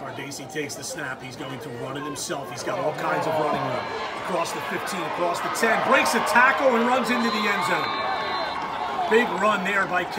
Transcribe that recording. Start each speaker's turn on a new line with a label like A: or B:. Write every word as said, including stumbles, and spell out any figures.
A: Cardaci takes the snap. He's going to run it himself. He's got all kinds of running room. Across the fifteen, across the ten, breaks a tackle and runs into the end zone. Big run there by Kenderson.